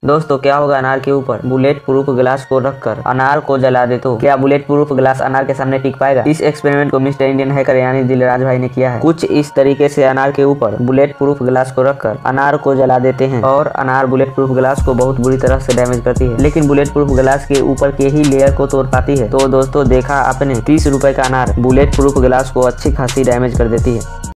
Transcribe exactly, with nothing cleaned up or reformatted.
दोस्तों क्या होगा अनार के ऊपर बुलेट प्रूफ ग्लास को रखकर अनार को जला दे तो क्या बुलेट प्रूफ ग्लास अनार के सामने टिक पाएगा? इस एक्सपेरिमेंट को मिस्टर इंडियन हैकर यानी दिलराज भाई ने किया है। कुछ इस तरीके से अनार के ऊपर बुलेट प्रूफ ग्लास को रखकर अनार को जला देते हैं और अनार बुलेट प्रूफ ग्लास को बहुत बुरी तरह से डैमेज करती है, लेकिन बुलेट प्रूफ ग्लास के ऊपर के ही लेयर को तोड़ पाती है। तो दोस्तों देखा आपने, तीस रुपए का अनार बुलेट प्रूफ ग्लास को अच्छी खासी डैमेज कर देती है।